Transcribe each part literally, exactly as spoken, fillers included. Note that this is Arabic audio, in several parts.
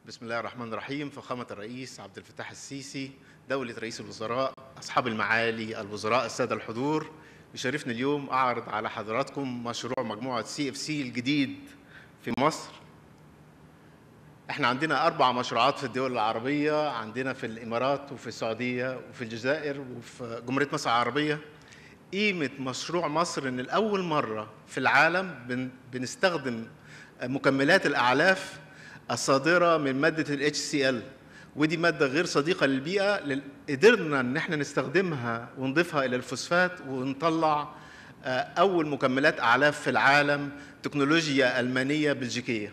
بسم الله الرحمن الرحيم. فخامة الرئيس عبد الفتاح السيسي، دولة رئيس الوزراء، أصحاب المعالي الوزراء، السادة الحضور، يشرفني اليوم أعرض على حضراتكم مشروع مجموعة سي اف سي الجديد في مصر. احنا عندنا أربع مشروعات في الدول العربية، عندنا في الإمارات وفي السعودية وفي الجزائر وفي جمهورية مصر العربية. قيمة مشروع مصر إن الأول مرة في العالم بن بنستخدم مكملات الأعلاف الصادرة من مادة ال إتش سي إل، ودي مادة غير صديقة للبيئة. قدرنا إن احنا نستخدمها ونضيفها إلى الفوسفات ونطلع أول مكملات أعلاف في العالم، تكنولوجيا ألمانية بلجيكية.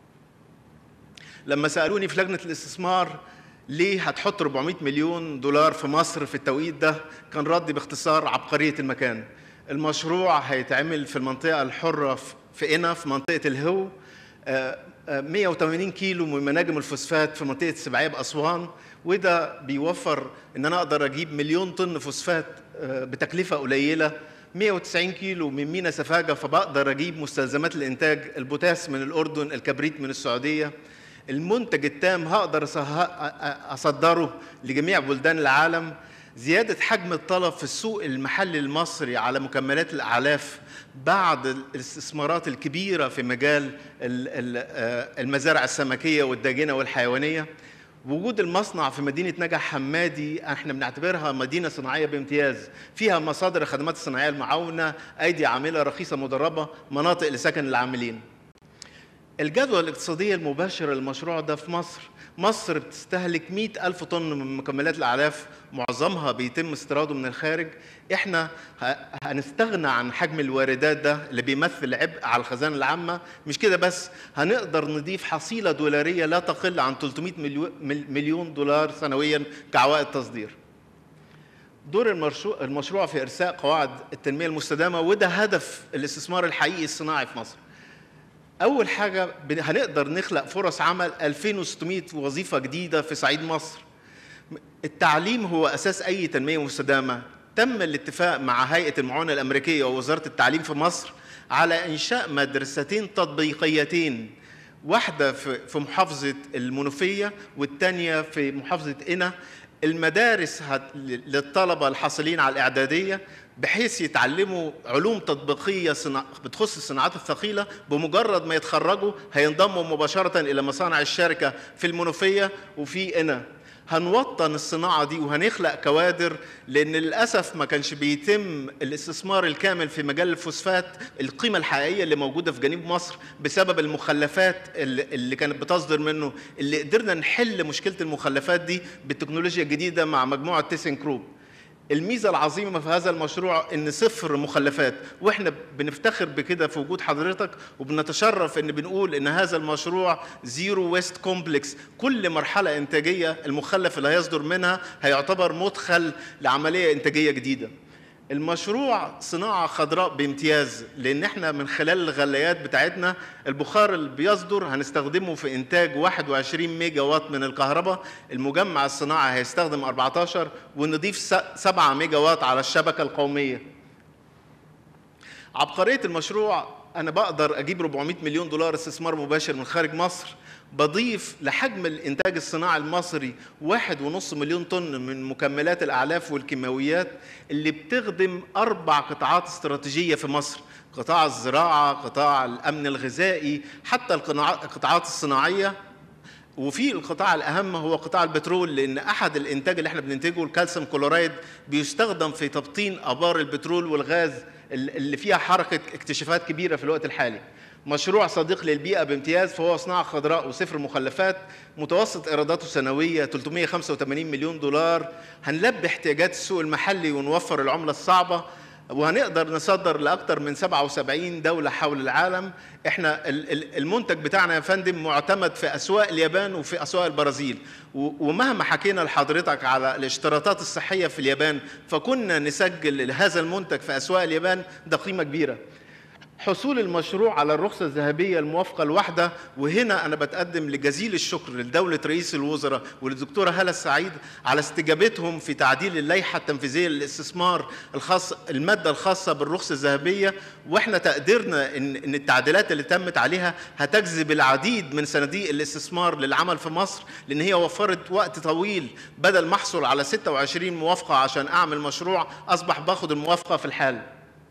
لما سألوني في لجنة الاستثمار ليه هتحط أربعمائة مليون دولار في مصر في التوقيت ده، كان ردي باختصار عبقرية المكان. المشروع هيتعمل في المنطقة الحرة في قنا، في منطقة الهو، مئة وثمانين كيلو من مناجم الفوسفات في منطقة السبعية بأسوان، وده بيوفر إن أنا أقدر أجيب مليون طن فوسفات بتكلفة قليلة، مئة وتسعين كيلو من مينا سفاجة، فبقدر أجيب مستلزمات الإنتاج، البوتاس من الأردن، الكبريت من السعودية. المنتج التام هقدر أصدره لجميع بلدان العالم. زيادة حجم الطلب في السوق المحلي المصري على مكملات الأعلاف بعد الاستثمارات الكبيرة في مجال المزارع السمكية والداجنة والحيوانية. وجود المصنع في مدينة نجع حمادي احنا بنعتبرها مدينة صناعية بامتياز، فيها مصادر الخدمات الصناعية المعاونة، أيدي عاملة رخيصة مدربة، مناطق لسكن العاملين. الجدوى الاقتصادية المباشرة للمشروع ده في مصر، مصر بتستهلك مئة ألف طن من مكملات الأعلاف، معظمها بيتم استيراده من الخارج. احنا هنستغنى عن حجم الواردات ده اللي بيمثل عبء على الخزانة العامة. مش كده بس، هنقدر نضيف حصيلة دولارية لا تقل عن ثلاثمائة مليون دولار سنويا كعوائد تصدير. دور المشروع في إرساء قواعد التنمية المستدامة، وده هدف الاستثمار الحقيقي الصناعي في مصر. أول حاجة هنقدر نخلق فرص عمل ألفين وستمائة وظيفة جديدة في صعيد مصر. التعليم هو أساس أي تنمية مستدامة. تم الاتفاق مع هيئة المعونة الأمريكية ووزارة التعليم في مصر على إنشاء مدرستين تطبيقيتين، واحدة في محافظة المنوفية والتانية في محافظة قنا. المدارس للطلبة الحاصلين على الإعدادية بحيث يتعلموا علوم تطبيقية بتخص الصناعات الثقيلة، بمجرد ما يتخرجوا هينضموا مباشرة إلى مصانع الشركة في المنوفية وفي قنا. هنوطن الصناعة دي وهنخلق كوادر، لأن للأسف ما كانش بيتم الاستثمار الكامل في مجال الفوسفات، القيمة الحقيقية اللي موجودة في جنوب مصر بسبب المخلفات اللي كانت بتصدر منه. اللي قدرنا نحل مشكلة المخلفات دي بالتكنولوجيا الجديدة مع مجموعة تيسن كروب. الميزة العظيمة في هذا المشروع إن صفر مخلفات، وإحنا بنفتخر بكده في وجود حضرتك، وبنتشرف إن بنقول إن هذا المشروع زيرو ويست كومبلكس. كل مرحلة إنتاجية المخلف اللي هيصدر منها هيعتبر مدخل لعملية إنتاجية جديدة. المشروع صناعة خضراء بامتياز، لأن احنا من خلال الغلايات بتاعتنا البخار اللي بيصدر هنستخدمه في إنتاج واحد وعشرين ميجا وات من الكهرباء. المجمع الصناعي هيستخدم أربعة عشر، ونضيف سبعة ميجا وات على الشبكة القومية. عبقرية المشروع، أنا بقدر أجيب أربعمائة مليون دولار استثمار مباشر من خارج مصر، بضيف لحجم الإنتاج الصناعي المصري واحد ونص مليون طن من مكملات الأعلاف والكيماويات اللي بتخدم أربع قطاعات استراتيجية في مصر: قطاع الزراعة، قطاع الأمن الغذائي، حتى القطاعات الصناعية. وفي القطاع الأهم هو قطاع البترول، لأن أحد الإنتاج اللي احنا بننتجه الكالسيوم كلورايد بيستخدم في تبطين آبار البترول والغاز اللي فيها حركة اكتشافات كبيرة في الوقت الحالي. مشروع صديق للبيئة بامتياز، فهو صناعة خضراء وصفر مخلفات. متوسط إيراداته السنوية ثلاثمائة وخمسة وثمانين مليون دولار. هنلبي احتياجات السوق المحلي ونوفر العملة الصعبة، وهنقدر نصدر لأكثر من سبعة وسبعين دولة حول العالم. احنا المنتج بتاعنا يا فندم معتمد في أسواق اليابان وفي أسواق البرازيل، ومهما حكينا لحضرتك على الاشتراطات الصحية في اليابان، فكنا نسجل هذا المنتج في أسواق اليابان، ده قيمة كبيرة. حصول المشروع على الرخصة الذهبية الموافقة الواحدة، وهنا أنا بتقدم لجزيل الشكر لدولة رئيس الوزراء وللدكتورة هالة السعيد على استجابتهم في تعديل اللائحة التنفيذية للاستثمار الخاص المادة الخاصة بالرخصة الذهبية. وإحنا تقديرنا إن إن التعديلات اللي تمت عليها هتجذب العديد من صناديق الاستثمار للعمل في مصر، لأن هي وفرت وقت طويل. بدل ما أحصل على ستة وعشرين موافقة عشان أعمل مشروع، أصبح باخد الموافقة في الحال.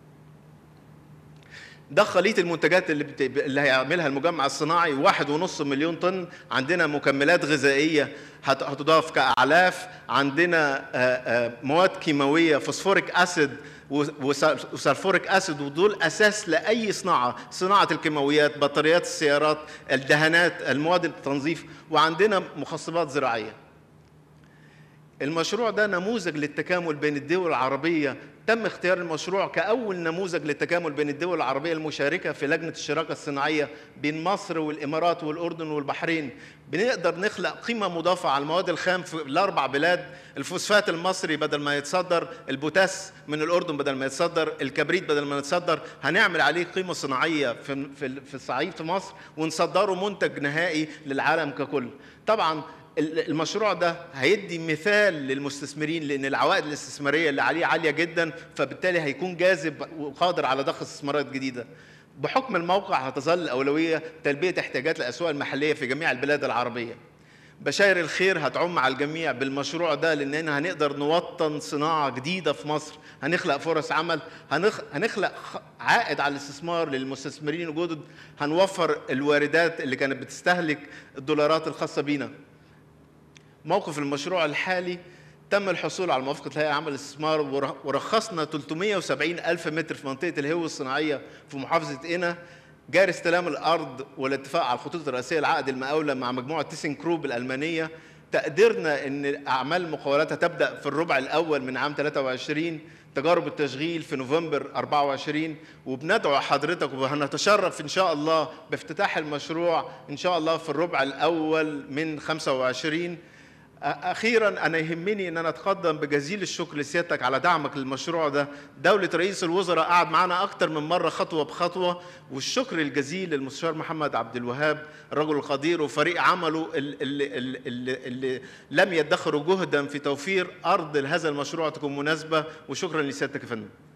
ده خليط المنتجات اللي بت... اللي هيعملها المجمع الصناعي، واحد ونص مليون طن. عندنا مكملات غذائية هت... هتضاف كأعلاف، عندنا مواد كيماوية فوسفوريك أسيد وسلفوريك أسيد، ودول أساس لأي صناعة، صناعة الكيماويات، بطاريات السيارات، الدهانات، المواد التنظيف، وعندنا مخصبات زراعية. المشروع ده نموذج للتكامل بين الدول العربية. تم اختيار المشروع كأول نموذج للتكامل بين الدول العربية المشاركة في لجنة الشراكة الصناعية بين مصر والإمارات والأردن والبحرين. بنقدر نخلق قيمة مضافة على المواد الخام في الأربع بلاد. الفوسفات المصري بدل ما يتصدر، البوتاس من الأردن بدل ما يتصدر، الكبريت بدل ما يتصدر، هنعمل عليه قيمة صناعية في في الصعيد في مصر ونصدره منتج نهائي للعالم ككل. طبعا المشروع ده هيدي مثال للمستثمرين، لأن العوائد الاستثمارية اللي عليه عالية جدا، فبالتالي هيكون جاذب وقادر على ضخ استثمارات جديدة. بحكم الموقع هتظل الأولوية تلبية احتياجات الأسواق المحلية في جميع البلاد العربية. بشاير الخير هتعم على الجميع بالمشروع ده، لأننا هنقدر نوطن صناعة جديدة في مصر، هنخلق فرص عمل، هنخلق عائد على الاستثمار للمستثمرين الجدد، هنوفر الواردات اللي كانت بتستهلك الدولارات الخاصة بينا. موقف المشروع الحالي: تم الحصول على موافقة الهيئة العامة للاستثمار، ورخصنا ثلاثمائة وسبعين ألف متر في منطقة الهوة الصناعية في محافظة قنا. جاري استلام الأرض والاتفاق على الخطوط الرئيسية العقد المقاولة مع مجموعة تيسن كروب الألمانية. تقديرنا أن أعمال المقاولات هتبدأ في الربع الأول من عام ثلاثة وعشرين، تجارب التشغيل في نوفمبر أربعة وعشرين. وبندعو حضرتك وهنتشرف إن شاء الله بافتتاح المشروع إن شاء الله في الربع الأول من خمسة وعشرين. أخيراً أنا يهمني أن أنا أتقدم بجزيل الشكر لسيادتك على دعمك للمشروع ده. دولة رئيس الوزراء قعد معنا أكتر من مرة خطوة بخطوة، والشكر الجزيل للمستشار محمد عبد الوهاب الرجل القدير وفريق عمله اللي, اللي, اللي, اللي لم يدخروا جهداً في توفير أرض لهذا المشروع تكون مناسبة. وشكراً لسيادتك يا فندم.